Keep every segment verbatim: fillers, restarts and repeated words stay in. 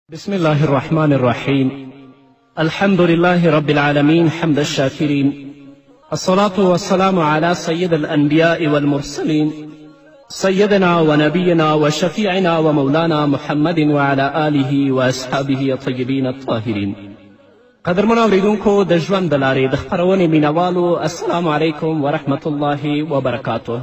بسم الله الرحمن الرحيم. الحمد لله رب العالمين حمد الشاكرين، الصلاة والسلام على سيد الأنبياء والمرسلين سيدنا ونبينا وشفيعنا ومولانا محمد وعلى آله وأصحابه الطيبين الطاهرين. قدرمنو اوریدونکو د ژوند د لارې د خپرونې مینوالو، السلام علیکم ورحمة الله وبرکاته.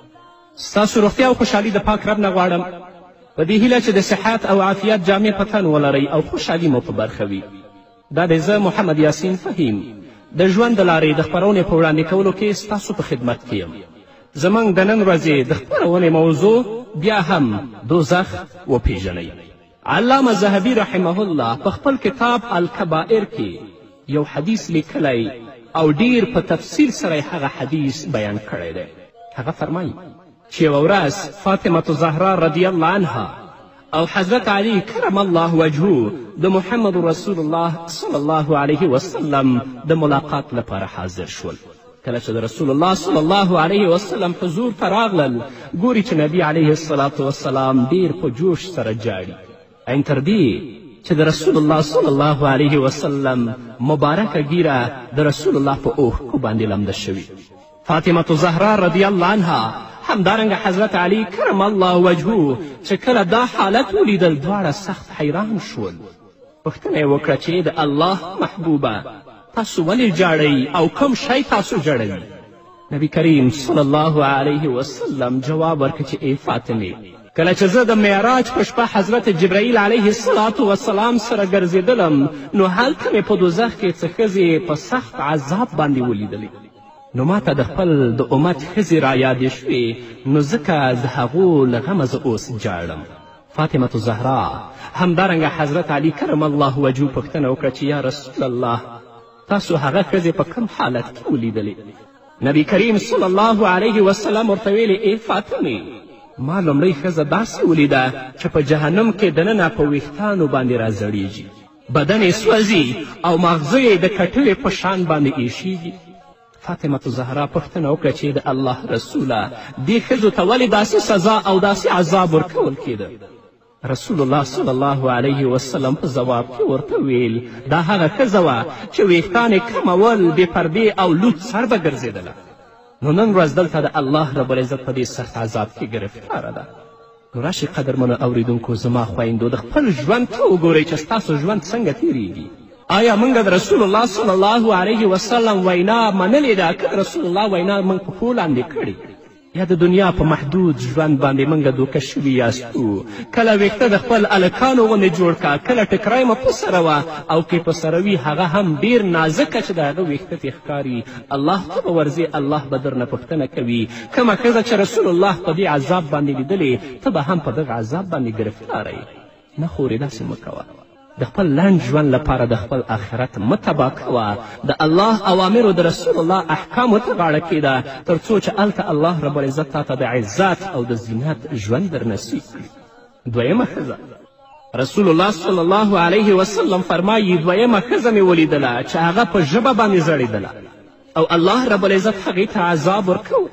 ستاسو روغتیا او خوشحالي د پاک رب نه غواړم، په دې هیله چې د صحت او عافیت جامې په تن ولرئ او خوشحالي مو په برخه وي. دا دی زه محمد یاسین فهیم د ژوند د لارې د خپرونې په وړاندې کولو کې ستاسو په خدمت کې یم. زموږ د نن ورځې د خپرونې موضوع بیا هم دوزخ وپیژنئ. علامه ذهبي رحمه الله په خپل کتاب الکبائر کې یو حدیث لیکلی او ډیر په تفصیل سره هغه حدیث بیان کړی دی. هغه فرمایي چې یوه ورځ فاطمة زهرا رضی الله عنها او حضرت علی کرم الله وجهه د محمد رسول الله صلی الله علیه وسلم د ملاقات لپاره حاضر شول. کله چې د رسول الله صلی الله علیه وسلم حضور ته راغلل، ګوري چې نبی علیه الصلاة وسلام ډیر په جوش سره جاړي، این تر دې چې د رسول الله صلی الله علیه وسلم مبارکه ګیره د رسول الله په اوښکو باندې لمده شوي. فاطمة زهرا رضی الله عنها همدارنګه حضرت علی کرم الله وجهه چې کله دا حالت ولیدل، دواړه سخت حیران شول. پوښتنه یې وکړه چې د الله محبوبه تاسو ولې جاړئ او کوم شی تاسو جړوي؟ نبی کریم صلی الله علیه وسلم جواب ورکړ چې ای فاطمې، کله چې زه د معراج په شپه حضرت جبرائیل علیه الصلاة وسلام سره ګرځېدلم، نو هلته مې په دوزخ کې څه ښځې په سخت عذاب باندې ولیدلې. نو ما ته د خپل د امت ښځې رایادې شوې، نو ځکه د هغو له غمه زه اوس جاړم. فاطمة زهرا همدارنګه حضرت علی کرم الله وجهه پوښتنه وکړه چې یا رسول الله، تاسو هغه ښځې په کوم حالت کې ولیدلې؟ نبی کریم صلی الله علیه وسلم ورته ویلې ای فاطمې، ما لومړی ښځه داسې ولیده چې په جهنم کې دننه په ویښتانو باندې راځړېږي، بدن یې سوځي او ماغزه یې د کټوې په شان باندې ایښیږي. فاطمة زهرا پوښتنه وکړه چې د الله رسوله، دې ښځو ته ولې داسې سزا او داسې عذاب ورکول کېده؟ رسول الله صلی الله علیه وسلم په ځواب کې ورته ویل، دا هغه ښځه وه چې ویښتان یې کمول، بې پردې او لوڅ سر به ګرځېدله. نو نن ورځ دلته د الله رب العزت په دې سخت عذاب کې ګرفتاره ده. نو راشئ قدرمنو اوریدونکو، زما خویندو، د خپل ژوند ته وګورئ چې ستاسو ژوند څنګه تیریږي. آیا موږ د رسول الله صلی الله علیه وسلم وینا منلې ده که د رسول الله وینا موږ په پښو لاندې کړې؟ یا د دنیا په محدود ژوند باندې موږ دوکه شوي یاستو؟ کله ویښته د خپل هلکانو غوندې جوړ که، کله ټکری مو په سره وه، او که په سره وي هغه هم ډېر نازکه چې د هغه ویښته ترې ښکاري. الله ته به ورځې، الله به درنه پوښتنه کوي کومه ښځه چې رسول الله په دې عذاب باندې لیدلې، ته به هم په دغه عذاب باندې ګرفتاره یې. نه خورې، داسې مه کوه. د خپل لنډ ژوند لپاره د خپل آخرت مه تباه کوه. د الله اوامرو د رسول الله احکامو ته غاړه کېږده، تر څو چې هلته الله رب العزت تا ته د عزت او د زینت ژوند در نصیب کړي. دویمه ښځه، رسول الله صلی الله علیه وسلم فرمایي، دویمه ښځه مې ولیدله چې هغه په ژبه باندې زړېدله او الله رب العزت هغې ته عذاب ورکو.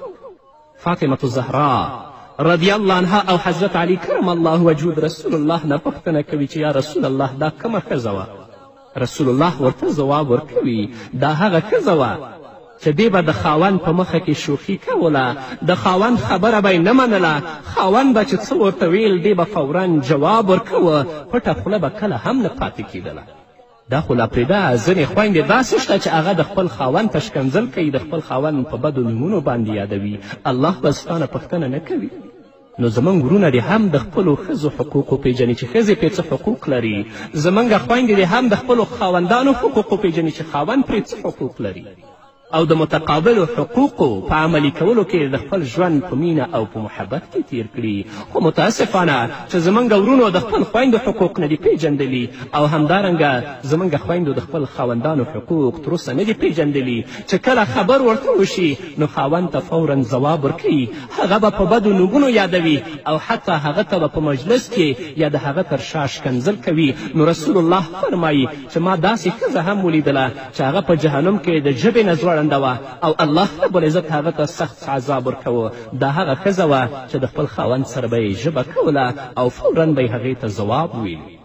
فاطمة زهرا رضی الله عنها او حضرت علی کرم الله وجهه د رسول الله نه پوښتنه کوي چې یا رسول الله، دا کومه ښځه وه؟ رسول الله ورته ځواب ورکوي، دا هغه ښځه وه چې دې به د خاوند په مخه کې شوخي کوله، د خاوند خبره به یې نه منله، خاوند به چې څه ورته ویل دې به فورا جواب ورکوه، پټه خوله به کله هم نه پاتې کېدله. دا خو لا پرېږده، ځینې خویندې داسې شته چې هغه د خپل خاوند ته شکنځل کوي، د خپل خاوند په بدو نومونو باندې یادوي، الله به ستا نه پوښتنه نه کوي. نو زموږ ورونه دې هم د خپلو ښځو حقوق وپېژني چې ښځې پرې څه حقوق لري. زموږ خویندې دې هم د خپلو خاوندانو حقوق وپېژني چې خاوند پرې څه حقوق لري، او د متقابلو حقوقو په عملي کولو کې د خپل ژوند په مینه او په محبت کې تیر کړي. خو متاسفانه چې زموږ ورونو د خپل خویندو حقوق نه دي پیژندلي، او همدارنګه زموږ خویندو د خپل خاوندانو حقوق تر اوسه نه دي پیژندلي، چې کله خبر ورته وشي نو خاوند ته فورا ځواب ورکوي، هغه به په بدو نومونو یادوي او حتی هغه ته به په مجلس کې یا د هغه تر شا ښکنځل کوي. نو رسول الله فرمایي چې ما داسې ښځه هم ولیدله چې هغه په جهنم کې د ژبې نه ځوړنده وه او الله رب العزت هغه ته سخت عذاب ورکوه. دا هغه ښځه وه چې د خپل خاوند سره به یې ژبه کوله او فورا به یې هغې ته ځواب ویل.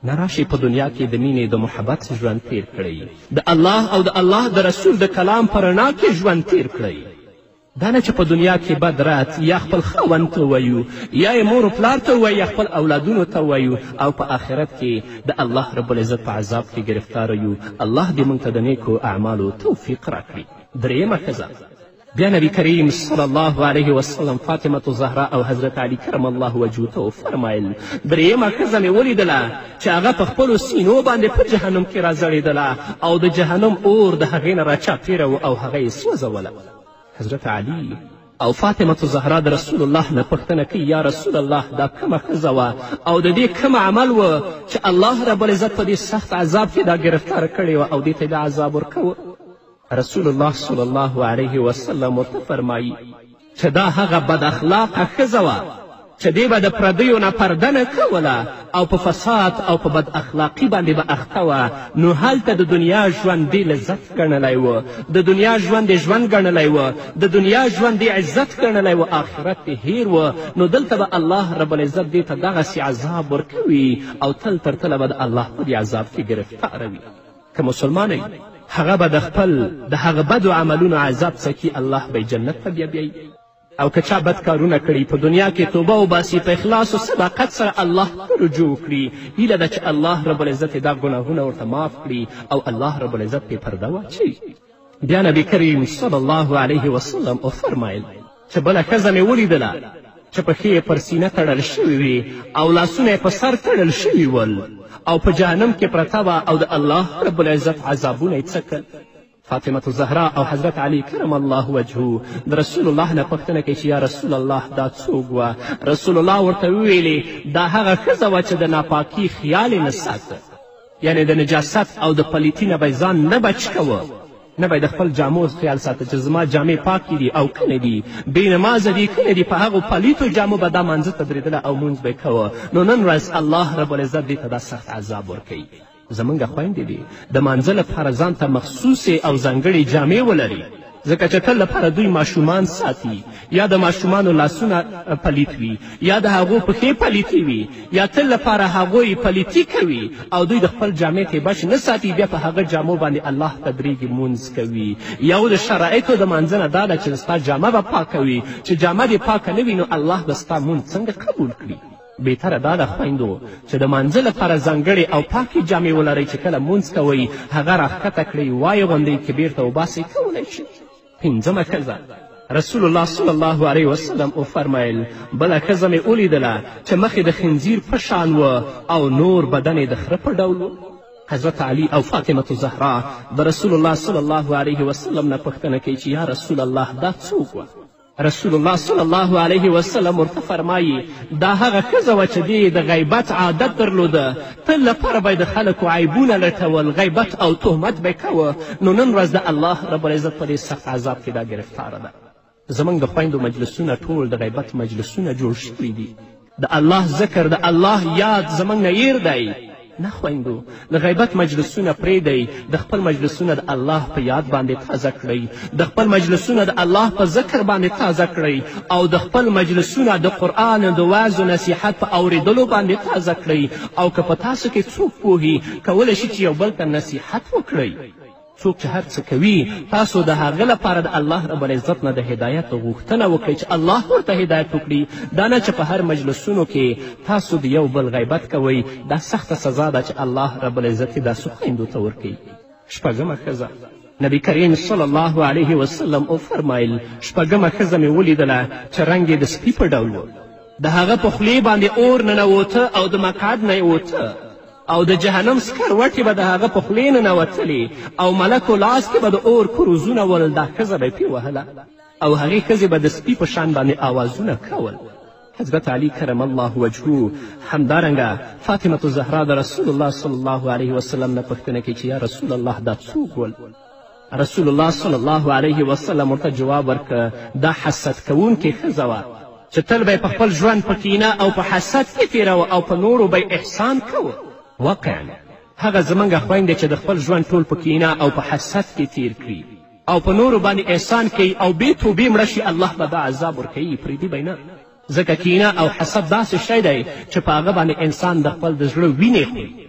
نه راشئ په دنیا کې د مینې د محبت ژوند تیر کړئ، د الله او د الله د رسول د کلام په رڼا کې ژوند تیر کړئ. دا نه چې په دنیا کې بد رات یا خپل خاوند ته ووایو یا یې مور و پلار ته ووایو یا خپل اولادونو ته ووایو او په آخرت کې د الله رب العزت په عذاب کې ګرفتاره یو. الله دې موږ ته د نیکو اعمالو توفیق راکړي. درېیمه ښځه بیا نبی کریم صلی الله علیه وسلم فاطمة الزهرا او حضرت علی کرم الله وجهه ته وفرمایل درېیمه ښځه مې ولیدله چې هغه په خپلو سینو باندې په جهنم کې راځړېدله او د جهنم اور د هغې نه راچاپېره و او هغه یې سوځوله. حضرت علی او فاطمة الزهرا د رسول الله نه پوښتنه کوي یا رسول الله دا کومه ښځه وه او د دې کوم عمل و چې الله رب العزت په دې سخت عذاب کې دا ګرفتاره کړې وه او دې ته دا عذاب ورکوه؟ رسول الله صلی الله علیه وسلم ورته فرمایي چې دا هغه بد اخلاقه ښځه وه چې دې به د پردیو نه پرده نه کوله او په فساد او په بد اخلاقي باندې به اخته وه. نو هلته د دنیا ژوند دې لذت ګڼلی و، د دنیا ژوند دې ژوند ګڼلی و، د دنیا ژوند دې عزت ګڼلی و، آخرت دې هیر و. نو دلته به الله رب العزت دې ته دغسې عذاب ورکوي او تل تر تله به د الله په دې عذاب کې ګرفتاره وي. که مسلمانه هغه به د خپل د هغه بدو عملونو عذاب څکي، الله به جنت ته بیا بیایي. او که چا بد کارونه کړي په دنیا کې توبه وباسي، په اخلاص و صداقت سره الله ته رجوع وکړي، هیله ده چې الله رب العزت دا ګناهونه ورته معاف کړي او الله رب العزت پرې پرده واچوي. بیا نبی کریم صلی الله علیه وسلم وفرمایل چې بله ښځه مې ولیدله چې پښې یې پر سینه تړل شوي وي او لاسونه یې په سر تړل شوي ول او په جهنم کې پرته وه او د الله رب العزت عذابونه یې څکل. فاطمة الزهرا او حضرت علی کرم الله وجهه د رسول الله نه پوښتنه کوي چې یا رسول الله دا څوک وه؟ رسول الله ورته وویلې دا هغه ښځه وه چې د ناپاکي خیال یې نه ساته، یعنې د نجاست او د پلیتي نه به یې ځان نه بچ کوه، نه به د خپل جامو خیال ساته چې زما جامې پاکې دي او کنه دي، بې نمازه دي کنه دي، په هغو پلیتو جامو به دا مانځه ته درېدله او مونځ به یې کوه. نو نن ورځ الله رب العزت دې ته دا سخت عذاب ورکوي. زمونږ خویندې دي د مانځه لپاره ځان ته مخصوصې او ځانګړې جامې ولري، ځکه چې تل لپاره دوی ماشومان ساتي، یا د ماشومانو لاسونه پلیت وي یا د هغو پښې پلیتې وي یا تل لپاره هغوی پلیتي کوي او دوی د خپل جامې تیبش نه ساتي، بیا په هغه جامو باندې الله ته درېږي مونځ کوي. یو د شرایطو د مانځه نه دا ده چې ستا جامه به پاکه وي، چې جامه دې پاکه نه وي نو الله به ستا مونځ څنګه قبول کړي؟ بهتره دا ده خویندو چې د مانځه لپاره ځانګړې او پاکې جامې ولرئ چې کله مونځ کوئ هغه راښکته کړئ، وایې غوندئ که بیرته وباسئ کولی شئ. پنځمه ښځه رسول الله صلی الله علیه وسلم وفرمیل بله ښځه مې ولیدله چې مخې د خنزیر په شان و او نور بدن یې د خره په ډول و. حضرت علی او فاطمة الزهرا د رسول الله صلی الله علیه وسلم نه پوښتنه کوي چې یا رسول الله دا څوک وه؟ رسول الله صلی الله علیه وسلم ورته فرمایي دا هغه ښځه وه چې دې د غیبت عادت درلوده، تل لپاره به یې د خلکو عیبونه لټول، غیبت او تهمت به یې کوه. نو نن ورځ د الله رب العزت په دې سخت عذاب کې دا ګرفتاره ده. زموږ د خویندو مجلسونه ټول د غیبت مجلسونه جوړ شوي دي، د الله ذکر د الله یاد زموږ نه هیر دی. نه خویندو د غیبت مجلسونه پرېږدئ، د خپل مجلسونه د الله په یاد باندې تازه کړئ، د خپل مجلسونه د الله په ذکر باندې تازه کړئ او د خپل مجلسونه د قرآن د وعظ و نصیحت په اورېدلو باندې تازه کړئ. او که په تاسو کې څوک پوهي کولی شي چې یو بل ته نصیحت وکړئ. څوک چې هر څه کوي تاسو د هغه لپاره د الله رب العزت نه د هدایت غوښتنه وکړئ چې الله ورته هدایت وکړي. دا نه چې په هر مجلسونو کې تاسو د یو بل غیبت کوئ. دا سخته سزا ده چې الله رب العزت یې داسې خویندو ته ورکوي. شپږمه ښځه نبی کریم صلی الله علیه وسلم وفرمایل شپږمه ښځه مې ولیدله چې رنګ یې د سپي په ډول و، د هغه په خولې باندې اور ننوته او د مقعد نه یې وته او د جهنم سکروټې به د هغه په خولې ننوتلې او ملکو لاس کې به د اور کروزونه ول. دا ښځه به یې پې وهله او هغې ښځې به د سپي په شان باندې آوازونه کول. حضرت علی کرم الله وجهه همدارنګه فاطمة الزهرا د رسول الله صلی الله علیه وسلم نه پوښتنه کوي چې یا رسول الله دا څوک ول؟ رسول الله صلی الله علیه وسلم ورته جواب ورکړه دا حسد کوونکې ښځه وه چې تل به یې په خپل ژوند په کینه او په حسد کې تېروه او په نورو به احسان کوه. واقعا هغه زموږ خویندې چې د خپل ژوند ټول په کینه او په حسد کې تیر کړي او په نورو باندې احسان کوي او بې توبې مړه شي، الله به دا عذاب ورکوي، پرېږدي به یې نه. ځکه کینه او حسد داسې شی دی چې په هغه باندې انسان د خپل د زړه وینې خوري.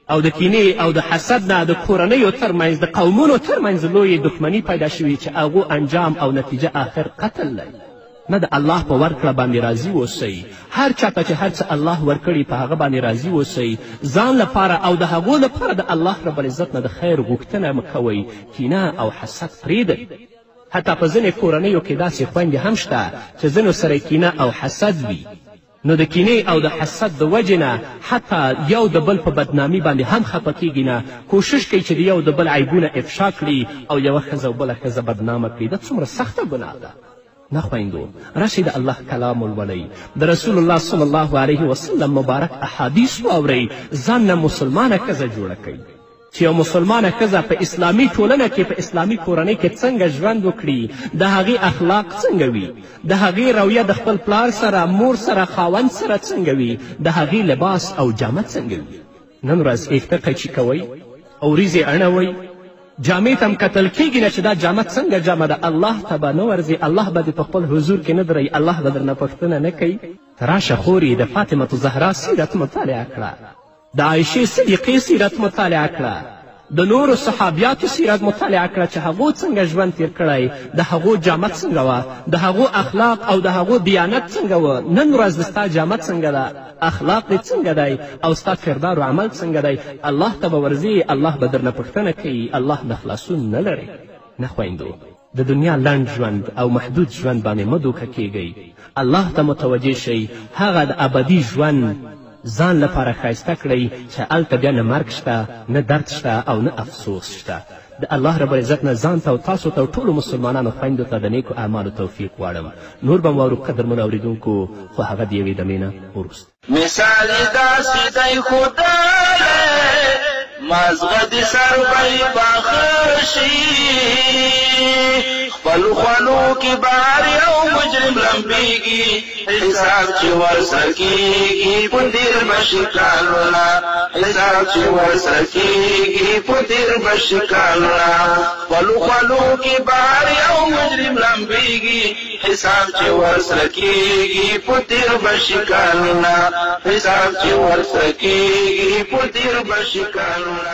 او د کینې او د حسد نه د کورنیو ترمنځ د قومونو ترمنځ لویې دښمني پیدا شوي چې هغو انجام او نتیجه آخر قتل دی. نه د الله په ورکړه باندې راضي اوسئ. هر چاته چې هر څه الله ورکړي په هغه باندې راضي اوسئ. ځان لپاره او د هغو لپاره د الله رب العزت نه د خیر غوښتنه مه کوئ. کینه او حسد پرېږدئ. حتی په ځینې کورنیو کې داسې خویندې هم شته چې ځینو سره کینه او حسد وي، نو د کینې او د حسد د وجې نه حتی یو د بل په بدنامي باندې هم خفه کیږي نه، کوشش کوي چې د یو د بل عیبونه افشا کړي او یوه ښځه او بله ښځه بدنامه کړي. دا څومره سخته ګناه ده. نه خویندو، راشئ د الله کلام ولولئ، د رسول الله صلی الله علیه وسلم مبارک احادیث واورئ، ځان نه مسلمانه ښځه جوړه کړئ چې یو مسلمانه ښځه په اسلامي ټولنه کې په اسلامي کورنۍ کې څنګه ژوند وکړي، د هغې اخلاق څنګه وي، د هغې رویه د خپل پلار سره، مور سره، خاوند سره څنګه وي، د هغې لباس او جامه څنګه وي. نن ورځ ایفته قیچي کوئ او وریځې اړوئ، جامې ته هم کتل کیږي نه چې دا جامه څنګه جامه ده. الله ته به نه ورځي، الله به دې په خپل حضور کې نه دروي، الله به درنه پوښتنه نه کوي. ته راشه خورې د فاطمة زهرا سیرت مطالعه کړه، د عایشې صدیقې سیرت مطالعه کړه، د نورو صحابیاتو سیرت مطالعه کړه چې هغو څنګه ژوند تیر کړی، د هغو جامه څنګه وه، د هغو اخلاق او د هغو دیانت څنګه وه. نن ورځ د ستا جامه څنګه ده، اخلاق دې څنګه دی او ستا کردار و عمل څنګه دی. الله ته به ورځې، الله به درنه پوښتنه کوي، الله نه خلاصون نه لري. نه خویندو، د دنیا لنډ ژوند او محدود ژوند باندې مه دوکه کیږئ. الله ته متوجه شئ، هغه د ابدي ژوند ځان لپاره ښایسته کړئ چې هلته بیا نه مرګ شته، نه درد شته او نه افسوس شته. د الله رب العزت نه ځان ته او تاسو ته او ټولو مسلمانانو خویندو ته د نیکو اعمالو توفیق غواړم. نور به م واورو قدرمنو اورېدونکو، خو هغه د یوې دمې نه وروسته. مثال داسې دی خدای، مازغه د سروی پاخه شي، خپلو خوانو کې بهر یو مجرم لمبېږي، حساب چې ورسره کېږي په ډېر بشي کالونه، حساب چې ورسره کېږي په ډېر بشي کالونه، خپلو خوانو کې بهر یو مجرم لمبېږي، حساب چې ورسره کېږي په ډېر بشي کالونه، حساب چې ورسره کېږي په ډېر بشي کالونه.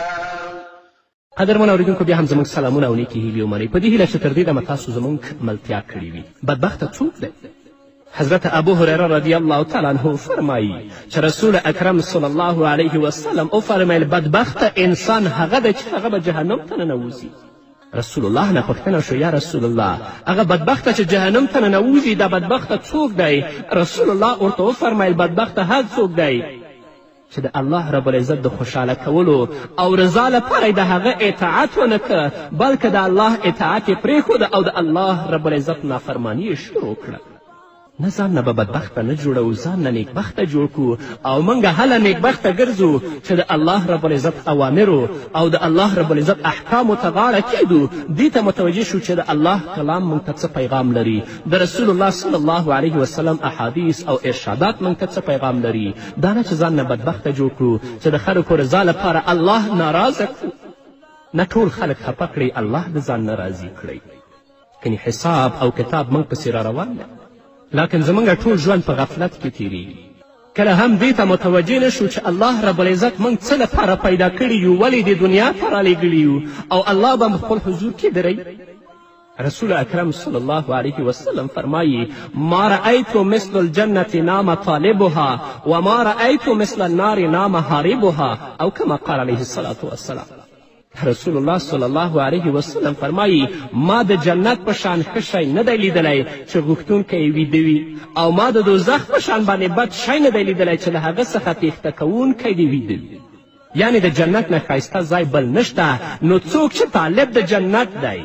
قدرمن اورېدونکو، بیا هم زموږ سلامونه او نیکې هیلې ومنئ، په دې هیله چې تر دې دمه تاسو زموږ ملتیا کړې وي. بدبخته څوک دی؟ حضرت ابو هریره رضی الله تعالی عنه فرمایي چې رسول اکرم صلی الله علیه وسلم وفرمیل بدبخته انسان هغه دی چې هغه به جهنم ته ننوځي. رسول الله نه پوښتنه شو، یا رسول الله، هغه بدبخته چې جهنم ته ننوځي دا بدبخته څوک دی؟ رسول الله ورته وفرمیل بدبخته هغه څوک دی چې د الله رب العزت د خوشحاله کولو او رضا لپاره د هغه اطاعت ونه که، بلکې د الله اطاعت یې پرېښوده او د الله رب العزت نافرماني یې شروع کړه. نه ځان نه به بدبخته نه جوړو، ځان نه نیکبخته جوړ کړو او موږ هله نیکبخته ګرځو چې د الله رب العزت اوامرو او د الله رب العزت احکامو ته غاړه کیږدو. دې ته متوجه شو چې د الله کلام موږ ته څه پیغام لري، د رسول الله صلی الله علیه وسلم احادیث او ارشادات موږ ته څه پیغام لري. دا نه چې ځان نه بدبخته جوړ کړو چې د خلکو رضا لپاره الله ناراضه کړو. نه ټول خلک خفه کړئ، الله د ځان نه راضي کړئ. کنې حساب او کتاب موږ پسې را روان دی، لکن زمونږ ټول ژوند په غفلت کې تیریږي. کله هم دې ته متوجه نه شو چې الله رب العزت موږ څه لپاره پیدا کړي یو، ولې دې دنیا ته رالیږلي یو او الله به خپل حضور کې دروي. رسول اکرم صلی الله علیه وسلم فرمایي ما رأیت مثل الجنة نام طالبها وما رأیت مثل النار نام حاربها، او کما قال علیه الصلاة والسلام. رسول الله صلی الله علیه وسلم فرمایي ما د جنت په شان ښه شی نه دی لیدلی چې غوښتونکی یې ویده وي، او ما د دوزخ په شان باندې بد شی نه دی لیدلی چې له هغه څخه تېښته کوونکی دې ویده وي. یعنې د جنت نه ښایسته ځای بل نشته. نو څوک چې طالب د جنت دی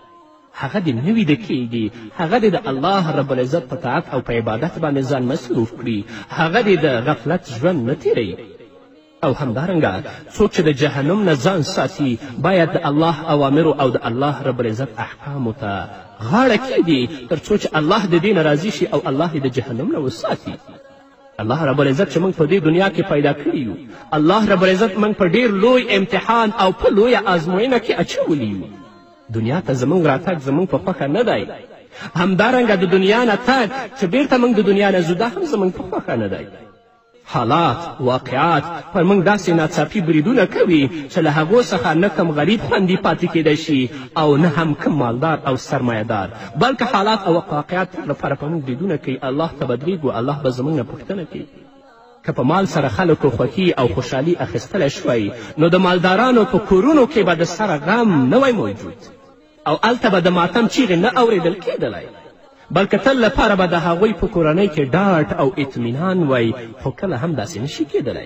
هغه دې نه ویده کیږي، هغه دې د الله رب العزت په طاعت او په عبادت باندې ځان مصروف کړي، هغه دې د غفلت ژوند نه تیروي. او همدارنګه څوک چې د جهنم نه ځان ساتي باید د الله اوامرو او د الله رب العزت احکامو ته غاړه کیږدي تر څو چې الله د دې نه راضي شي او الله یې د جهنم نه وساتي. الله رب العزت چې موږ په دې دنیا کې پیدا کړي یو، الله رب العزت موږ په ډېر لوی امتحان او په لویه ازموینه کې اچولی یو. دنیا ته زموږ راتګ زموږ په خوښه نه دی، همدارنګه د دنیا نه تګ چې بیرته موږ د دنیا نه ځو دا هم زموږ په خوښه نه دی. حالات واقعات پر موږ داسې ناڅاپي بریدونه کوي چې له هغو څخه نه کم غریب خوندي پاتې کیدی شي او نه هم کم مالدار او سرمایهدار، بلکې حالات او واقعات لپاره په موږ بریدونه کوي. الله ته بدلیږو، الله به زموږ نه پوښتنه کوي. که په مال سره خلکو خوښي او خوشحالي اخیستلی شوی نو د مالدارانو په کورونو کې به د سره غم نه وی موجود او هلته به د ماتم چیغې نه اورېدل کېدلی، بلکې تل لپاره به د هغوی په کورنۍ کې ډاډ او اطمینان وی، خو کله هم داسې نشي کېدلی.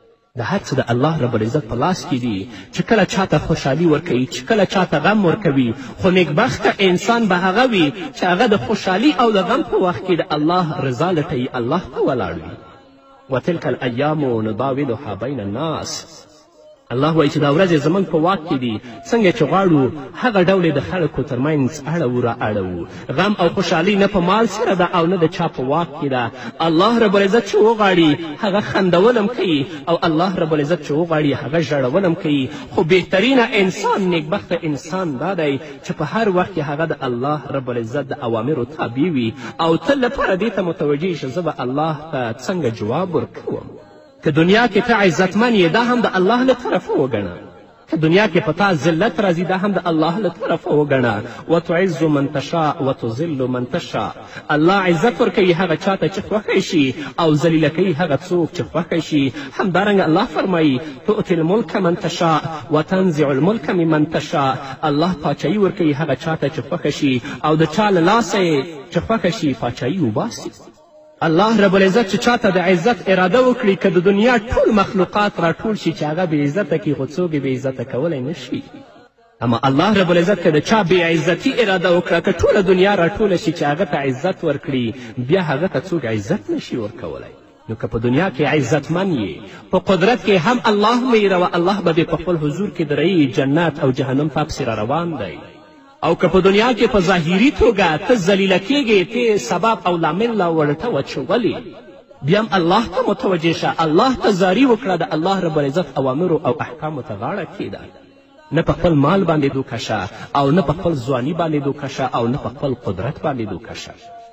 د هر څه د الله رب العزت په لاس کې دي چې کله چاته خوشحالي ورکوي، چې کله چاته غم ورکوي، خو نیکبخته انسان به هغه وي چې هغه د خوشحالي او د غم په وخت کې د الله رضا لټوي، الله ته ولاړ وي. وتلک الایام نداولها بین الناس. الله وایي چې دا ورځې زموږ په واک کې دي، څنګه چې غواړو هغه ډول د خلکو ترمنځ اړوو را اړوو. غم او خوشحالي نه په مال سره ده او نه د چا په واک کې ده. الله رب العزت چې وغواړي هغه خندول هم کوي او الله رب العزت چې وغواړي هغه ژړول هم کوي، خو بهترینه انسان نیکبخته انسان دا دی چې په هر وخت کې هغه د الله رب العزت د اوامرو تابع وي او تل لپاره دې ته متوجه شي زه به الله ته څنګه جواب ورکوم. که دنیا کې ته عزتمن یې دا هم د الله له طرفه وګڼه، که دنیا کې په تا ذلت راځي دا هم د الله له طرفه وګڼه. وتعز من تشاء وتذل من تشاء. الله عزت ورکوي هغه چاته چې خوښی شي او ذلیله کوي هغه څوک چې خوښی شي. همدارنګه الله فرمایي تؤتي الملک من تشاء وتنزع الملک ممن تشاء. الله پاچایي ورکوي هغه چاته چې خوښه شي او د چا له لاسه یې چې خوښه شي پاچایي وباسي. الله رب العزت چې چاته د عزت اراده وکړي که د دنیا ټول مخلوقات راټول شي چې هغه بې عزته کړي خو څوک یې بې عزته کولی نه شي. اما الله رب العزت که د چا بې عزتي اراده وکړه که ټوله دنیا راټوله شي چې هغه ته عزت ورکړي بیا هغه ته څوک عزت نشي ورکولی. نو که په دنیا کې عزتمن یې په قدرت کې هم الله میروه، الله به دې په خپل حضور کې درایي جنت او جهنم ته پسې را روان دی. او که په دنیا کې په ظاهري توګه ته ذلیله کېږې، ته سبب او لامل لا ورته وچولې، بیا هم الله ته متوجه شه، الله ته زاري وکړه، د الله رب العزت اوامرو او احکامو ته غاړه کېږده. نه په خپل مال باندې دوکه شه او نه په خپل ځواني باندې دوکه شه او نه په خپل قدرت باندې دوکه شه.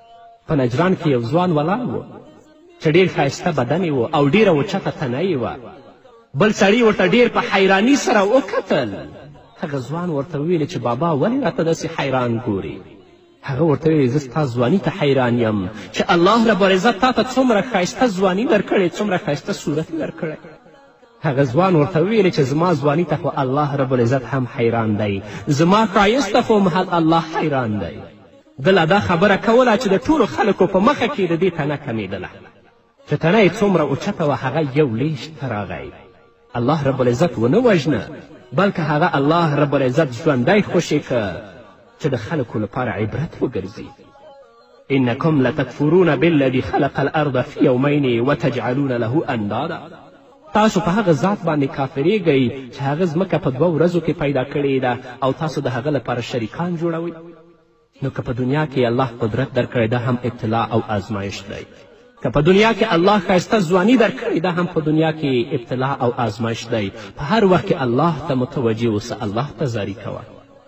په نجران کې یو ځوان ولاړ و چې ډېر ښایسته بدن یې و او ډېره اوچته تنه یې وه. بل سړي ورته ډېر په حیراني سره وکتل. هغه ځوان ورته وویلې چې بابا ولې راته داسې حیران ګورې؟ هغه ورته ویلې زه ستا ځواني ته حیران یم چې الله رب العزت تا ته څومره ښایسته ځواني درکړې، څومره ښایسته صورت درکړی. هغه ځوان ورته وویلې چې زما ځواني ته خو الله رب العزت هم حیران دی، زما ښایست ته خو الله حیران دی. ده لا دا خبره کوله چې د ټولو خلکو په مخه کې د دې تنه کمېدله چې تنه یې څومره اوچته وه هغه یو لیشت ته راغی. الله رب العزت ونه وژنه بلکې هغه الله رب العزت ژوندی خوشې که چې د خلکو لپاره عبرت وګرځي. انکم لتکفرون بالذي خلق الارض فی یومین وتجعلون له اندادا. تاسو په هغه ذات باندې کافرېږئ چې هغه ځمکه په دوه ورځو کې پیدا کړې ده او تاسو د هغه لپاره شریکان جوړوئ. نو که په دنیا کې الله قدرت درکړی ده هم ابتلا او آزمایش دی، که په دنیا کې الله ښایسته ځواني درکړې ده هم په دنیا کې ابتلا او آزمایش دی. په هر وخت کې الله ته متوجه اوسه، الله ته زاري کوه.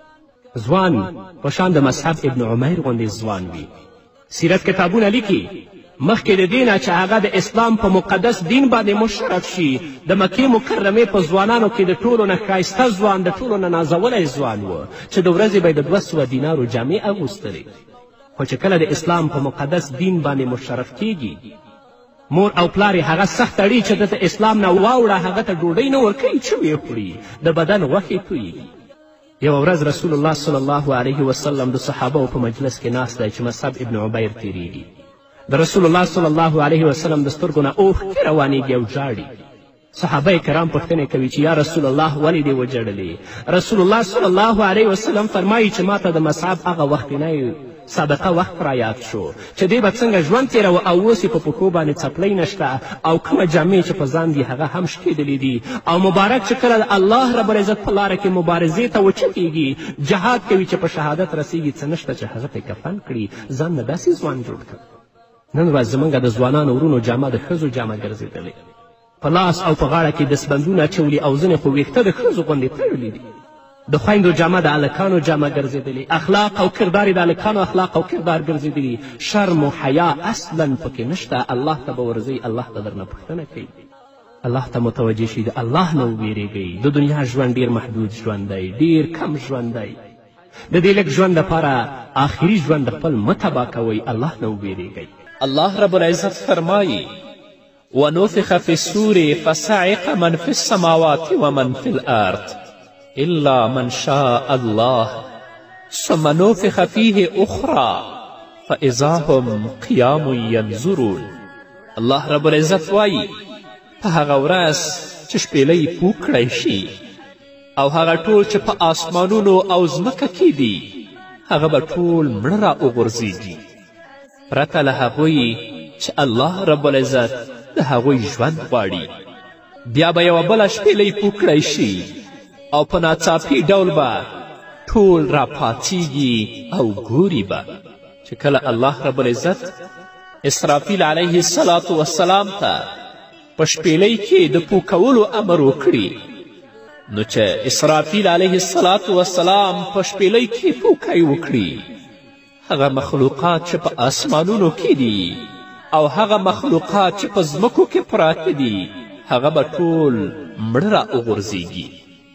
ځوان په شان د مصعب ابن عمیر غوندې ځوان وي. سیرت کتابونه لیکي مخکې د دې نه چې هغه د اسلام په مقدس دین باندې مشرف شي د مکې مکرمې په ځوانانو کې د ټولو نه ښایسته ځوان، د ټولو نه نازولی ځوان و چې د ورځې به یې د دوه سوه دینارو جامې اغوستلې. خو چې کله د اسلام په مقدس دین باندې مشرف کیږي مور او پلار یې هغه سخت اړي چې دته اسلام نه واوړه هغه ته ډوډۍ نه ورکوي چې ویې خوري، د بدن غوښې تویږي. یوه ورځ رسول الله صلی الله علیه وسلم د صحابهو په مجلس کې ناست دی چې مصعب ابن عبیر تیریږي. د رسول الله صلی الله علیه وسلم د سترګو نه اوښکې روانېږي او ژاړي. صحابه کرام پوښتنې کوي چې یا رسول الله ولې دې وژړلې؟ رسول الله صلی الله علیه وسلم فرمایي چې ما ته د مصعب هغه وختنی سابقه وخت را یاد شو چې دی به څنګه ژوند تېروه او اوس یې په پښو باندې څپلۍ نشته او کومه جامې چې په ځان دي هغه هم شکېدلې دي او مبارک چې کله د الله رب العزت په لاره کې مبارزې ته وچتېږي جهاد کوي چې په شهادت رسیږي څه نشته چې هغه ته کفن کړي ځان نه داسې ځوان جوړ کړ. نن ورځ زموږ د ځوانانو ورونو جامه د ښځو جامه ګرځېدلې، په لاس او په غاړه کې دستبندونه اچولي او ځینې خو ویښته د ښځو غوندې تړلي دي. د خویندو جامه د هلکانو جامه ګرځېدلې، اخلاق او کردار د هلکانو اخلاق او کردار ګرځېدلي، شرم و حیا اصلا پکې نشته. الله ته به ورځئ، الله ته درنه پوښتنه کوي، الله ته متوجه شي، د الله نه وویرېږئ. د دنیا ژوند ډیر محدود ژوند دی، ډیر کم ژوند دی. د دې لږ ژوند دپاره آخري ژوند خپل مه تباه کوئ، الله نه وویرېږئ. الله رب العزت فرمایي ونفخ في السور فصعق من في السماوات ومن في الأرض إلا من شاء الله ثم نفخ فيه أخرى فإذا هم قيام ينظرون. الله رب العزت وایي په هغه ورځ چې شپېلۍ پوک کړی شي او هغه ټول چې په آسمانونو او ځمکه کې دي هغه به ټول مړه را وغورځېږي پرته له هغوی چې الله رب العزت د هغوی ژوند غواړي. بیا به یوه بله شپېلۍ پوک کړی شي او په ناڅاپي ډول به ټول را پاڅېږي او ګوري به چې کله الله رب العزت اسرافیل علیه الصلاة والسلام ته په شپېلۍ کې د پوکولو امر وکړي، نو چې اسرافیل علیه الصلاة والسلام په شپېلۍ کې پوکی وکړي، هغه مخلوقات چې په آسمانونو کې دي او هغه مخلوقات چې په ځمکو کې پراته دي هغه به ټول مړه را وغورځېږي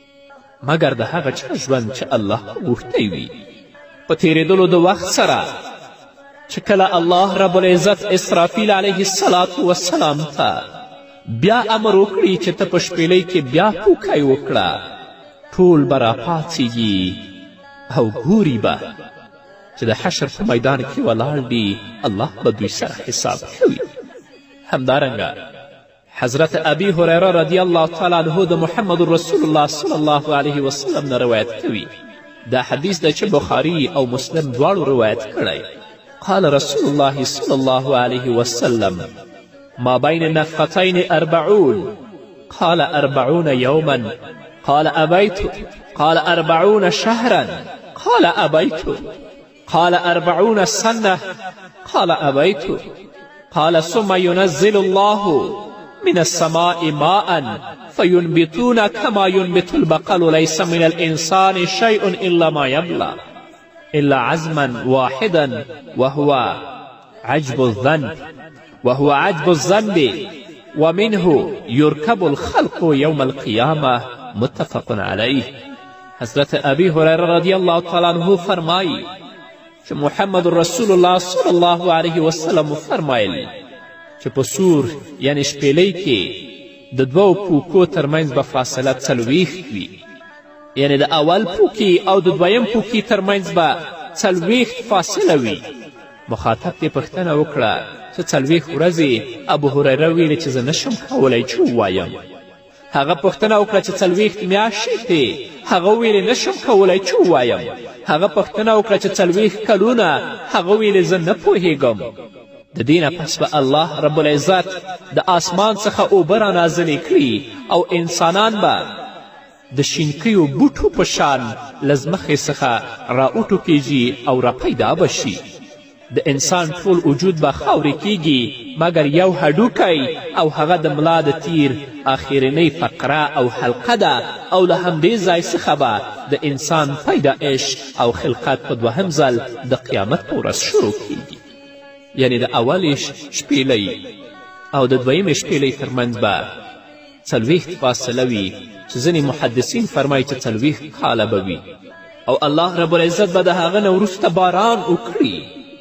مګر د هغه چا ژوند چې الله غوښتی وي. په تیرېدلو د وخت سره چې کله الله رب العزت اسرافیل علیه الصلاة والسلام ته بیا امر وکړي چې ته په شپېلۍ کې بیا پوکی وکړه، ټول به راپاڅېږي او ګوري به چې د حشر په میدان کې ولاړ دي، الله به دوی سره حساب کوي. همدارنګه حضرت ابي هریره رضی الله تعالی عنه د محمد رسول الله صلی الله علیه وسلم نه روایت کوي. دا حدیث دی چې بخاري او مسلم دواړو روایت کړی. قال رسول الله صلی الله علیه وسلم ما بین نفقتین اربعون قال اربعون یوما قال ابیت قال اربعون شهرا قال ابیت قال اربعون سنه قال ابیت قال ثم ينزل الله من السماء ماء فينبتون كما ينبت البقل ليس من الإنسان شيء إلا ما يبلى إلا عزما واحدا وهو عجب الذنب وهو عجب الذنب ومنه يركب الخلق يوم القيامة متفق عليه. حضرت ابی هریره رضی الله تعالی عنه فرمایی چې محمد رسول الله صلی الله علیه وسلم فرمایل چې په سور یعنی شپېلۍ کې د دوو پوکو ترمنځ به فاصله څلوېښت وي، یعنی د اول پوکي او د دویم پوکي ترمنځ به څلوېښت فاصله وي. مخاطب دې پوښتنه وکړه چې څلوېښت ورځې ابو هریره ویلې چې زه نشم کولی چې ووایم. هغه پوښتنه وکړه چې څلوېښت میاشتې دی، هغه ویلې نشم کولی چې ووایم. هغه پوښتنه وکړه چې څلوېښت کلونه، هغه ویلې زه نه پوهېږم. د دې نه پس به الله رب العزت د آسمان څخه اوبه را نازلې کړي او انسانان به د شینکیو بوټو په شان له ځمخې څخه را وټوکېږي او را پیدا به شي. د انسان ټول وجود به خاورې کیږي مګر یو هډوکی او هغه د ملا د تیر آخرنۍ فقره او حلقه ده او له همدې ځای څخه به د انسان پیدایش او خلقت په دوهم ځل د قیامت په ورځ شروع کیږي. یعنی د اولې شپېلۍ او د دویمې شپېلۍ ترمنځ به څلوېښت فاصله وي چې ځینې محدثین فرمایي چې څلوېښت کاله به وي او الله رب العزت به د هغه نه وروسته باران وکړي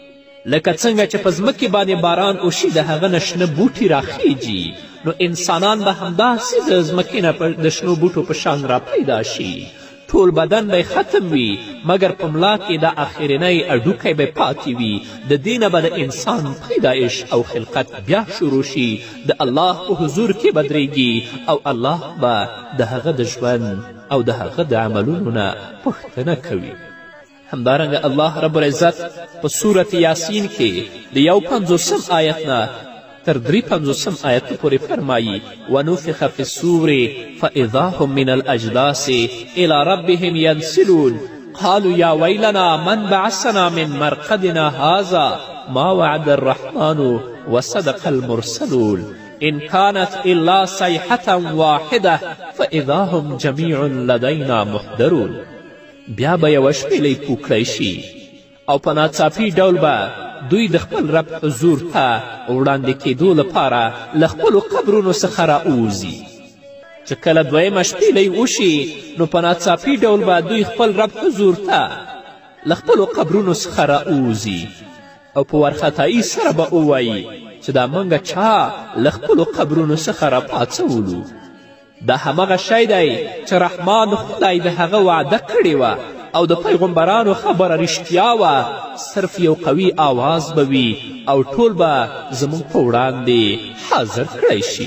لکه څنګه چې په ځمکې باندې باران وشي د هغه نه شنه بوټي راخیږي، نو انسانان به همداسې د ځمکې نه د شنو بوټو په شان را پیدا شي. ټول بدن به ختم وي مګر په ملا کې د آخرنۍ اډوکی به پاتې وي. د دې نه به د انسان پیدایش او خلقت بیا شروع شي، د الله په حضور کې به درېږي او الله به د هغه د ژوند او د هغه د عملونو نه پوښتنه کوي. همدارنګه الله رب العزت په صورت یاسین کې د یو پنځوسم آیت نه تر درې پنځوسم آیت پورې فرمایي ونفخ فی الصور فاذا هم من الاجداث الى ربهم ینسلون قالوا یا ویلنا من بعثنا من مرقدنا هذا ما وعد الرحمن وصدق المرسلون ان كانت الا صیحة واحدة فاذا هم جمیع لدینا محضرون. بیا به یوه شپیلۍ پوکړی شي او په ناڅاپي ډول به دوی د خپل رب حضور ته وړاندې کېدو لپاره له خپلو قبرونو څخه راووځي. چې کله دویمه شپیلۍ وشي نو په ناڅاپي ډول به دوی خپل رب حضور ته له خپلو قبرونو څخه راووځي او په وارخطایي سره به ووایي چې دا موږ چا له خپلو قبرونو څخه راپاڅولو. دا همغه شی دی چې رحمان خدای د هغه وعده کړې وه او د پیغمبرانو خبره رښتیا وه. صرف یو قوي آواز به وي او ټول به زموږ په وړاندې حاضر کړی شي.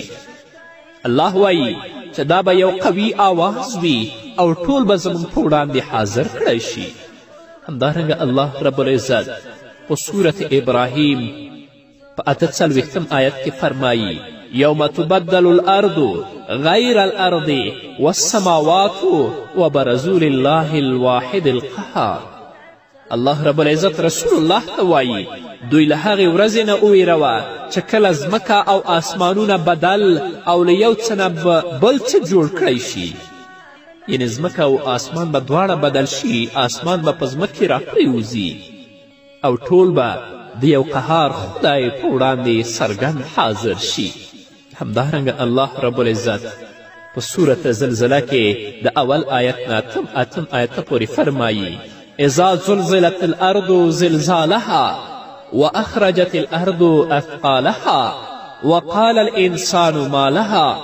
الله وایي چې دا به یو قوي آواز وي او ټول به زموږ په وړاندې حاضر کړی شي. همدارنګه الله رب العزت په صورت ابراهیم په اته څلوېښتم آیت کې فرمایي یوم تبدل الارض غیر الارض والسماوات وبرزوا لله الواحد القهار. الله رب العزت رسول الله ته وایي دوی له هغې ورځې نه وویروه چې کله ځمکه او آسمانونه بدل او له یو څه نه بل څه جوړ کړی شي. یعنې ځمکه او آسمان به دواړه بدل شي، آسمان به په ځمکې راپرېوځي او ټول به د یو قهار خدای په وړاندې څرګند حاضر شي. همدارنګه الله رب العزت په صورت زلزله کې د اول آیت نه اتم اتم آیت پورې فرمایي اذا زلزلت الارض زلزالها واخرجت الارض اثقالها وقال الانسان ما لها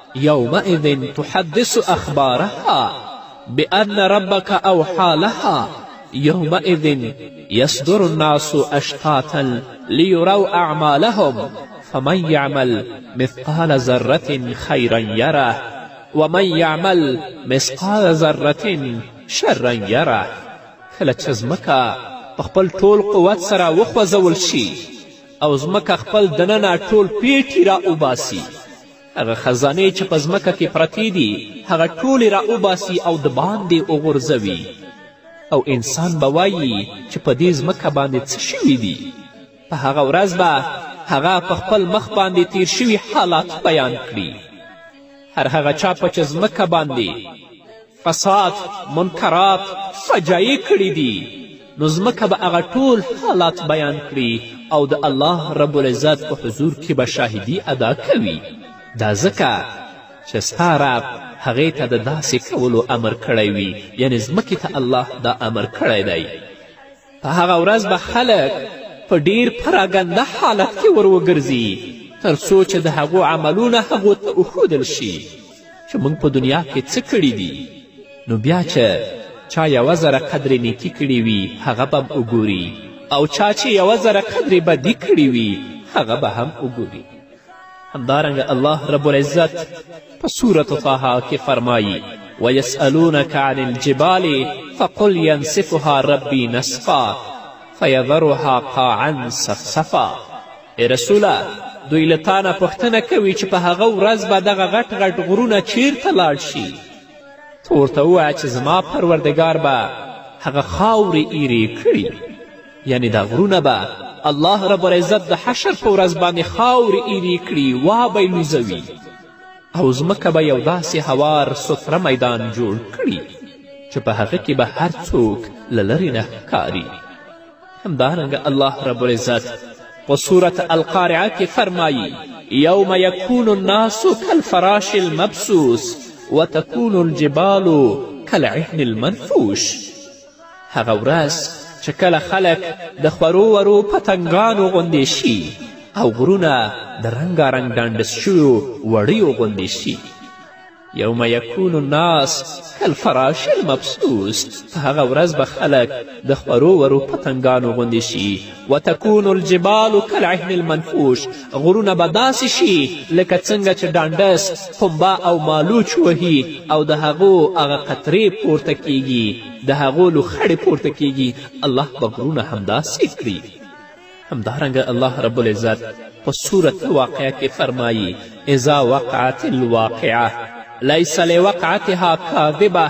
يومئذ تحدث اخبارها بان ربك اوحى لها يومئذ يصدر الناس اشتاتا ليروا اعمالهم فمن يعمل مثقال ذرة خيرا يره ومن يعمل مثقال ذرة شرا يره. کله چې ځمکه په خپل ټول قوت سره وخوځول شي او ځمکه خپل دننه ټول پیټي را وباسي، هغه خزانې چې په ځمکه کې پرتې دي هغه ټولې را وباسي او د باندې وغورځوي او انسان به وایي چې په دې ځمکه باندې څه شوي دي. په هغه ورځ به هغه په خپل مخ باندې تیر شوي حالات بیان کړي. هر هغه چا په چې ځمکه باندې فساد، منکرات، فجایع کړي دي نو ځمکه به هغه ټول حالات بیان کړي او د الله رب العزت په حضور کې به شاهدي ادا کوي. دا ځکه چې ستا رب هغې ته د داسې کولو امر کړی وي، یعنې ځمکې ته الله دا امر کړی دی. په هغه ورځ به خلک په ډیر پراګنده حالت کې ور وګرځي تر څو چې د هغو عملونه هغو ته وښودل شي چې موږ په دنیا کې څه کړي دي. نو بیا چې چا یوه زره قدرې نیکي کړي وي هغه به هم وګوري او چا چې یوه زره قدرې بدي کړي وي هغه به هم وګوري. همدارنګه الله رب العزت په سورة طه کې فرمایي ویسألونک عن الجبال فقل ینسفها ربی نسفا فیذرها قاعا صفصفا. ای رسوله دوی له تا نه پوښتنه کوي چې په هغه ورځ به دغه غټ غټ غرونه چیرته لاړ شي. ته ورته ووایه چې زما پروردګار به هغه خاورې ایرې کړي، یعنې دا غرونه به الله رب العزت د حشر په ورځ باندې خاورې ایرې کړي، وابه یې لوځوي او ځمکه به یو داسې هوار ستره میدان جوړ کړي چې په هغه کې به هر څوک له لرې نه ښکاري. همدارنګه الله رب العزت په صورت القارعه کې فرمایي یوم یکون الناس کالفراش المبسوس وتكون الجبال كالعهن المنفوش. هغه ورځ چې کله خلک د خورو ورو پتنګانو غوندې شي او غرونه د رنګارنګ ډانډس شویو وړیو غوندې شي. یوم یکون الناس کالفراش المبسوس. په هغه ورځ به خلک د خورو ورو پتنګانو غوندې شي. وتکون الجبال کالعهن المنفوش. غرونه به داسې شي لکه څنګه چې ډانډس پنبه او مالوچ وهي او د هغو هغه قطرې پورته کیږي، د هغو لوخړې پورته کیږي. الله به غرونه همداسې کړي. همدارنګه الله رب العزت په صورت واقعه کې فرمایي اذا وقعت الواقعه ليس لوقعتها كاذبة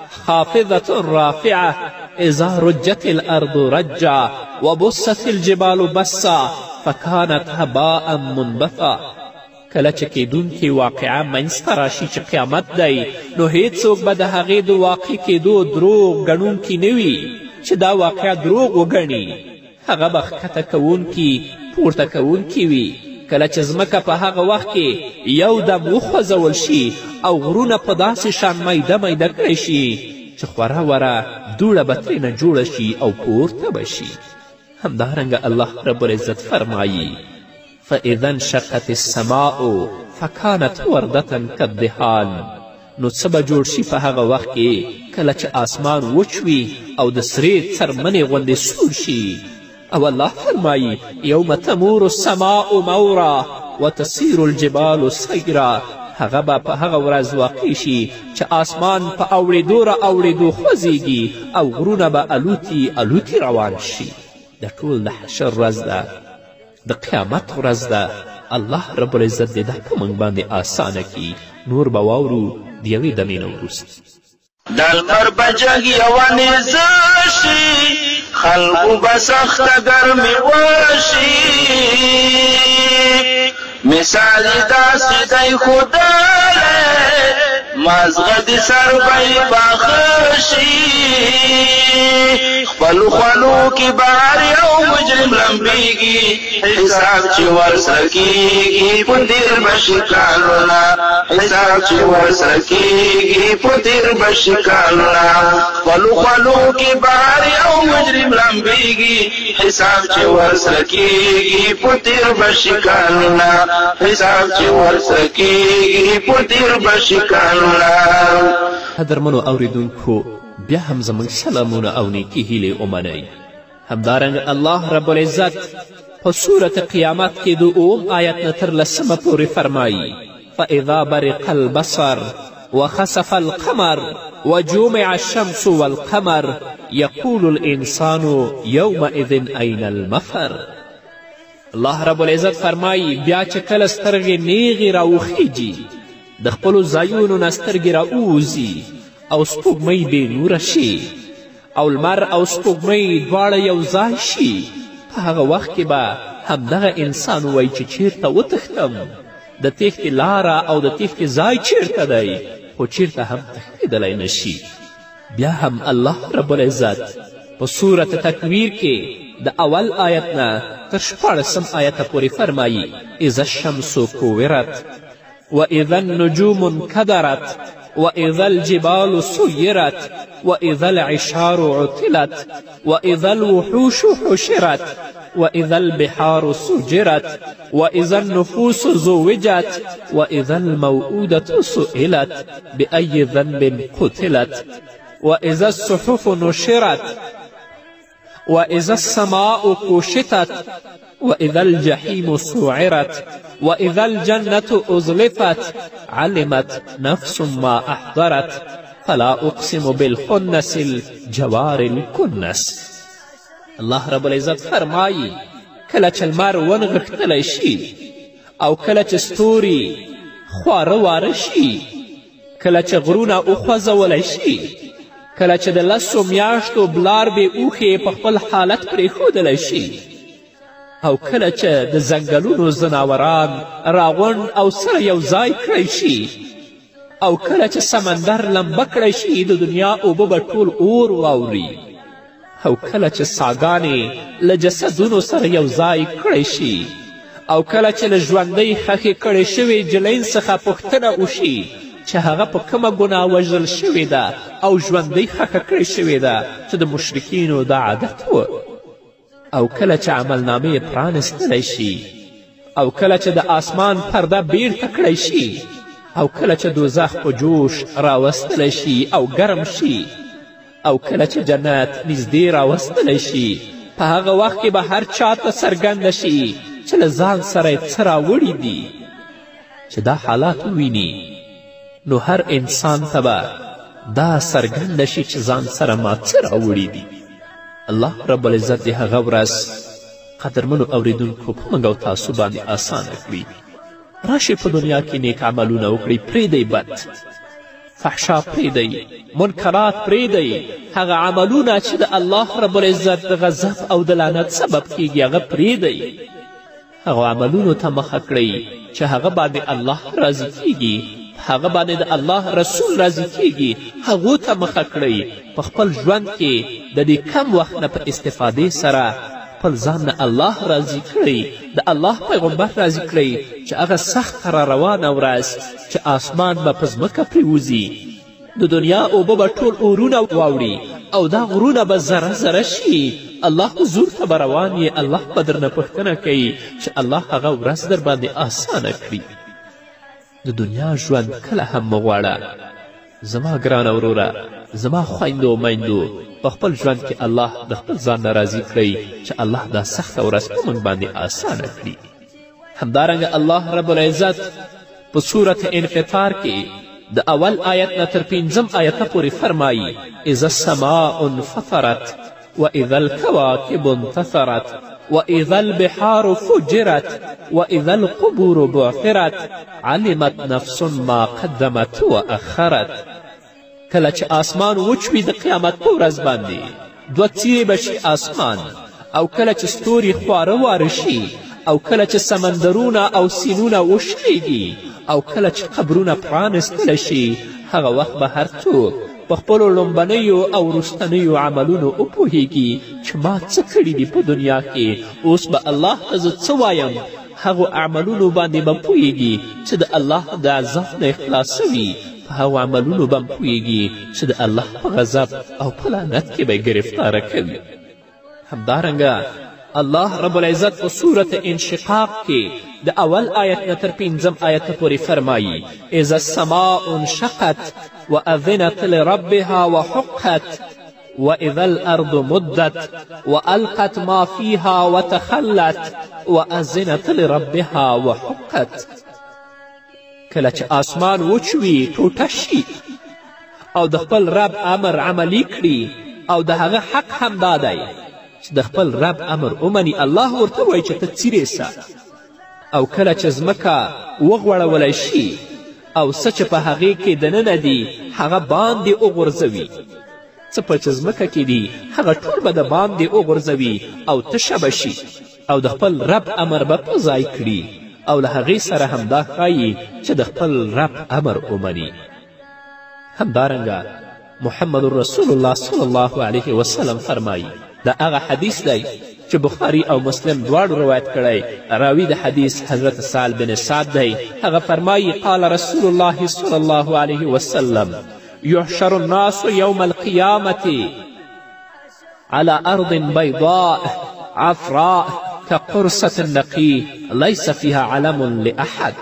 خافضة رافعة إذا رجت الأرض رجا وبست الجبال بسا فكانت هباء منبثا. کله چې کیدونکې واقعه منځته راشي چې قیامت دی نو هیڅوک به د هغې د واقع کیدو دروغ ګڼونکي نه وي چې دا واقعه دروغ وګڼي. هغه به ښکته کوونکي پورته کوونکي وي. کله چې ځمکه په هغه وخت کې یو دم وخوځول شي او غرونه په داسې شان میده میده کړی شي چې خوره وره دوړه به ترېنه جوړه شي او پورته به شي. همدارنګه الله رب العزت فرمایي فاذا انشقت السماء فکانت وردة کالدهان. نو څه به جوړ شي په هغه وخت کې کله چې آسمان وچ وي او د سرې څرمنې غوندې سور شي. او الله فرمایي یوم تمور السماء مورا وتسیر الجبال سیرا. هغه به په هغه ورځ واقع شي چې آسمان په اوړېدو را اوړېدو خوځېږي او غرونه به الوتي الوتي روان شي. د ټول د حشر ورځ ده، د قیامت ورځ ده. الله رب العزت دې دا په موږ باندې اسانه کړي. نور به واورو د یوې دمې نه وروسته. د لمر به جګ یوه نیزه شي، خلقو به سخته ګرمې وشي. مثال یې داسې دی ښودلی، مازغه د سر به یې پاخه شي. خپلو خولو کې به هر یو مجرم لمبېږي، حساب چې ورسره کېږي په تېر به شي کالونه. حساب چې ورسره کېږي په تېر به شي کالونه. خپلو خولو کې به هر یو مجرم لمبېږي، حساب چې ورسره کېږي په تېر به شي کالونه. حساب چې ورسره کېږي په تېر به شي کالونه. قدرمنو اوریدونکو، بیا هم زموږ سلامونه او نیکې هیلې ومنئ. همدارنګه الله رب العزت په صورت قیامت کې د اوم آیت نه تر لسمه پورې فرمایي فاذا برق البصر وخسف القمر وجمع الشمس والقمر يقول الانسان يومئذ أين المفر. الله رب العزت فرمایي بیا چې کله سترګې نیغې راوخیږي، د خپلو ځایونو نه سترګې راووځي او سپوږمۍ بې نوره شي او لمر او سپوږمۍ دواړه یو ځای شي، په هغه وخت کې به همدغه انسان ووایي چې چیرته وتښتم، د تېښتې لاره او د تېښتې ځای چیرته دی، خو چیرته هم تښتېدلی نه شي. بیا هم الله رب العزت په صورت تکویر کې د اول آیت نه تر شپاړسم آیته پورې فرمایي اذا الشمس کورت واذا النجوم انکدرت واذا الجبال سيرت واذا العشار عطلت واذا الوحوش حشرت واذا البحار سجرت واذا النفوس زوجت واذا الموءودة سئلت بأي ذنب قتلت واذا الصحف نشرت واذا السماء كشطت واذا الجحيم سعرت واذا الجنة أزلفت علمت نفس ما أحضرت فلا أقسم بالخنس الجوار الكنس. الله رب العزت فرمایي کله چې لمر ونغښتلی شي او کله چې ستوري خواره واره شي، کله چې غرونه وخوځولی شي، کله چې د لسو میاشتو بلاربې اوښې په خپل حالت پرېښودلی شي، او کله چې د ځنګلونو ځناوران راغونډ او سره یو ځای کړی شي، او کله چې سمندر لمبه کړی شي، د دنیا اوبه به ټول اور واوري، او کله چې ساګانې له جسدونو سره یو ځای کړی شي، او کله چې له ژوندۍ خښې کړې شوې جلین څخه پوښتنه وشي چې هغه په کومه ګناه وژل شوې ده او ژوندۍ خښه کړې شوې ده چې د مشرکینو دا عادت و، او کله چې عملنامې پرانستلی شي، او کله چې د آسمان پرده بیرته کړی شي، او کله چې دوزخ په جوش راوستلی شي او ګرم شي، او کله چې جنت نږدې راوستلی شي، په هغه وخت کې به هر چا ته څرګنده شي چې له ځان سره یې څه راوړي دي. چې دا حالات وویني نو هر انسان ته به دا څرګنده شي چې ځان سره ما څه راوړي دي. الله رب العزت د هغه ورځ قدرمنو اوریدونکو په موږ او تاسو باندې اسانه کړي. راشئ په دنیا کې نیک عملونه وکړئ، پرېږدئ بد، فحشا پرېږدئ، منکرات پرېږدئ، هغه عملونه چې د الله رب العزت د غضب او د لعنت سبب کیږي هغه پرېږدئ، هغو عملونو ته مخه کړئ چې هغه باندې الله راضي کیږي، هغه باندې د الله رسول راضي کیږي، هغو ته مخه کړئ. په خپل ژوند کې د دې کم وخت نه په استفادې سره خپل ځان نه الله راضي کړئ، د الله پیغمبر راضي کړئ چې هغه سخته را روانه ورځ چې آسمان به په ځمکه پرېوځي، د دنیا اوبه به ټول اورونه واوړي او دا غرونه به ذره ذره شي، الله حضور ته به روان یې، الله به درنه پوښتنه کوي چې الله هغه ورځ در باندې آسانه کړي. د دنیا ژوند کله هم مه غواړه. زما ګرانه وروره، زما خویندو میندو، په خپل ژوند کې الله د خپل ځان نه راضي کړئ چې الله دا سخته ورځ په موږ باندې آسانه کړي. همدارنګه الله رب العزت په صورت انفطار کې د اول آیت نه تر پنځم آیته پورې فرمایي: اذا السماء انفطرت واذا الكواكب انتثرت واذا البحار فجرت واذا القبور بعثرت علمت نفس ما قدمت واخرت. کله چې آسمان وچ وي د قیامت په ورځ باندې دوه څیرې به شي آسمان، او کله چې ستوري خواره واره شي، او کله چې سمندرونه او سینونه وشلیږي، او کله چې قبرونه پرانستله شي، هغه وخت به هر څوک په خپلو لومبنیو او وروستنیو عملونو وپوهیږي چې ما څه کړي دي په دنیا کې. اوس به الله ته زه څه وایم؟ هغو اعمالونو باندې به پوهیږي چې د الله د عذاب نه خلاصوي، په هغو عملونو به پوهیږي چې د الله په غضب او په لعنت کې به یې ګرفتاره کوي. همدارنګه الله رب العزت په صورت انشقاق کې د اول آیت نه تر پنځم آیته پورې فرمایي: اذا السماء انشقت واذنت لربها وحقت واذا الارض مدت والقت ما فيها وتخلت واذنت لربها وحقت. کله چې آسمان وچ وي، ټوټه شي، او د خپل رب امر عملی کړي، او د هغه حق هم دا دی چې د خپل رب امر ومني، الله ورته وایي چې ته څیرې سه. او کله چې ځمکه وغوړولی شي او څه چې په هغې کې دننه دي هغه باندې وغورځوي، څه په چې ځمکه کې دي هغه ټول به د باندې وغورځوي او تشه به شي، او د خپل رب امر به په ځای کړي، او له هغې سره همدا ښایي چې د خپل رب امر ومني. همدارنګه محمد رسول الله صلی الله علیه وسلم فرمایي، دا هغه حدیث دی چې بخاري او مسلم دواړو روایت کړی. راوي د حدیث حضرت سعد بن سعد دی. هغه فرمایي: قال رسول الله صلی الله علیه وسلم: يحشر الناس يوم القيامة على أرض بيضاء عفراء كقرصة النقي ليس فيها علم لأحد.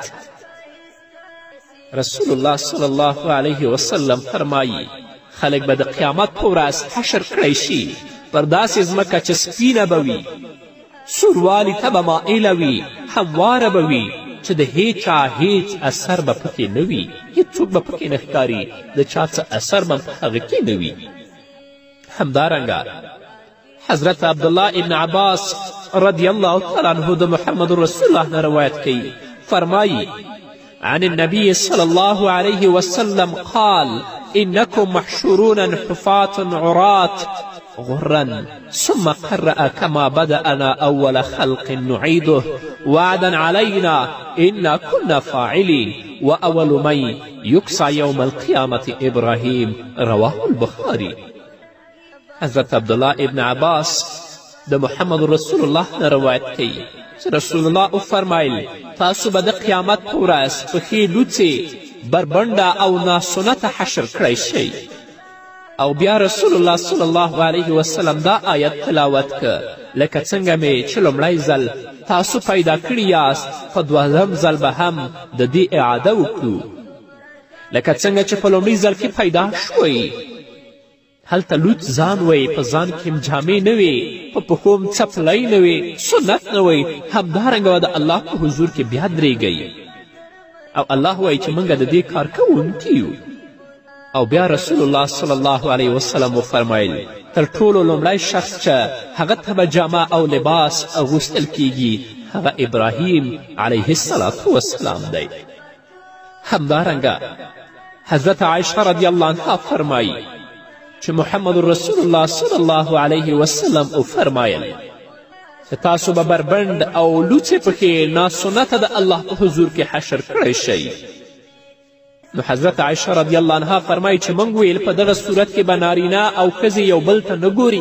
رسول الله صلی الله علیه وسلم فرمایي: خلک به د قیامت په ورځ حشر کړی شي پر داسې ځمکه چې سپینه به وي، سوروالي ته به مایله وي، همواره به وي چې د هیچا هیڅ اثر به پکې نه وي، هیڅوک به پکې نه ښکاري، د چا څه اثر به په هغه کې نه وي. همدارنګه حضرت عبدالله ابن عباس رضی الله تعالی عنه د محمد رسول الله نه روایت کوي، فرمایي: عن النبي صلى الله عليه وسلم قال: إنكم محشورون حفاة عراة غرا ثم قرأ كما بدأنا أول خلق نعيده وعدا علينا إنا كنا فاعلين وأول من يكسى يوم القيامة إبراهيم. رواه البخاري. حضرت عبدالله ابن عباس د محمد رسول الله نه روایت کوي چې رسول الله وفرمایل: تاسو به د قیامت په ورځ پښې لوڅې، بربنډه او ناسنته حشر کړی شئ. او بیا رسول الله صلی الله علیه وسلم دا آیت تلاوت که: لکه څنګه مې چې لومړی ځل تاسو پیدا کړي یاست، په دوهم ځل به هم د دې اعاده وکړو. لکه څنګه چې په لومړي ځل کې پیدا شوئ، هلته لوڅ ځان وی، په ځان کې هم جامې نه وې، په پښو هم څپلۍ نه وې، سنت نه وی. همدارنګه به د الله په حضور کې بیا درېږئ، او الله وایي چې موږ د دې کار کوونکي یو. او بیا رسول الله صلی الله علیه وسلم وفرمایل: تر ټولو لومړی شخص چې هغه ته به جامه او لباس اغوستل کیږي هغه ابراهیم علیه السلام وسلام دی. همدارنګه حضرت عایشه رضی الله عنها فرمایي چې محمد رسول الله صلی الله علیه وسلم وفرمایل چې تاسو به بربند او لوڅې پښې ناسنته د الله په حضور کې حشر کړی شئ. نو حضرت عایشه رضی الله عنها فرمایي چې موږ ویل په دغه صورت کې به نارینه او ښځې یو بل ته نه ګوري.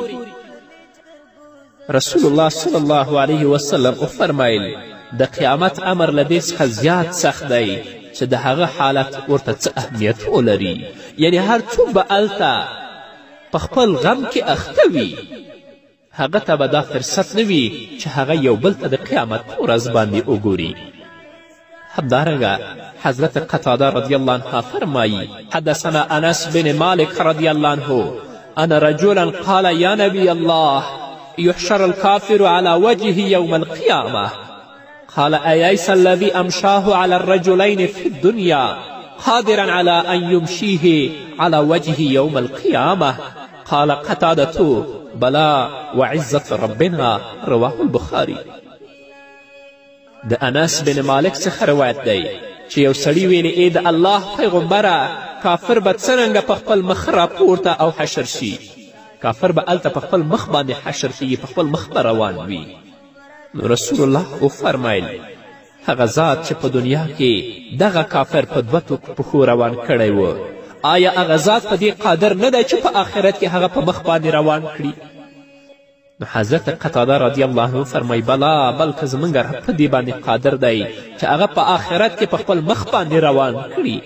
رسول الله صلی الله علیه وسلم وفرمیل د قیامت امر له دې څخه زیات سخت دی چې د هغه حالت ورته څه اهمیت ولري. یعنې هر څوک به هلته په خپل غم کې اخته وي، هغه ته به دا فرصت نه وي چې هغه یو بل ته د قیامت په ورځ باندې وګوري. همدارنګه حضرت قتاده رضی الله عنه فرمایی حدثنا انس بن مالک رضی الله عنه ان رجلا قال یا نبی الله يحشر الكافر على وجهه يوم القيامة قال أيس الذي أمشاه على الرجلين في الدنيا قادرا على أن يمشيه على وجهه يوم القيامة قال قتادة بلى وعزة ربنا رواه البخاري. د انس بن مالک څخه روایت دی چې یو سړي ویلې ای د الله پیغمبره کافر به څرنګه په خپل مخ راپورته او حشر شي. کافر به هلته په خپل مخ باندې حشر کیږي، په خپل مخ به روان وي. نو رسول الله وفرمیل هغه ذات چې په دنیا کې دغه کافر په دوه پښو روان کړی و، آیا هغه ذات په دې قادر نه دی چې په آخرت کې هغه په مخ باندې روان کړي؟ نو حضرت قتاده رضی الله عنه فرمایي بلا بلکه زموږ رب په دې باندې قادر دی چې هغه په آخرت کې په خپل مخ باندې روان کړي.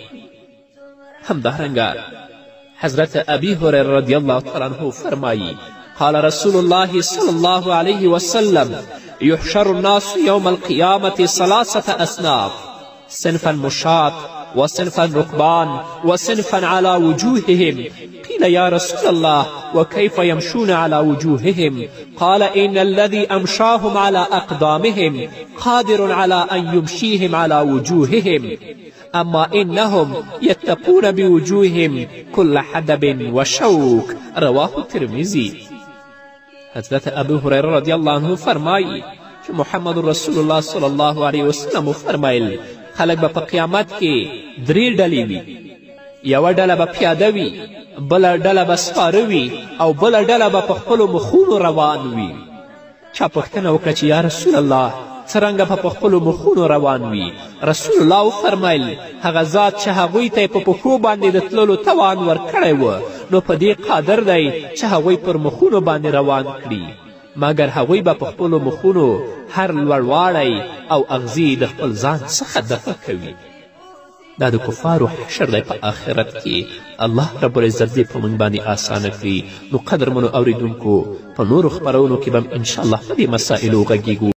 همدارنګه حضرت ابي هريره رضی الله تعالی عنه فرمایی قال رسول الله صلی الله علیه وسلم يحشر الناس يوم القيامة ثلاثة أصناف صنفا مشاة وصنفا ركبان وصنفا على وجوههم قيل يا رسول الله وكيف يمشون على وجوههم قال إن الذي أمشاهم على أقدامهم قادر على أن يمشيهم على وجوههم أما إنهم يتقون بوجوههم كل حدب وشوك رواه الترمذي. حضرت ابو هریره رضی الله عنه فرمایی چې محمد رسول الله صلی الله علیه وسلم فرمایل خلک به په قیامت کې درې ډلې وي. یوه ډله به پیاده وي، بله ډله به سپاره وي او بله ډله به په خپلو مخونو روان وي. چا پوښتنه وکړه چې یا رسول الله څرنګه به په خپلو مخونو روان وي؟ رسول الله وفرمیل هغه ذات چې هغوی ته یې په پښو باندې د تللو توان ورکړی و نو په دې قادر دی چې هغوی پر مخونو باندې روان کړي، مګر هغوی به په خپلو مخونو هر لوړوالی او اغزي د خپل ځان څخه دفع کوي. دا د کفارو حشر دی په آخرت کې. الله رب العزت دې په موږ باندې آسانه کړي. نو قدرمنو اوریدونکو په نورو خپرونو کې به هم انشاءالله په دې مسایلو غږیږو.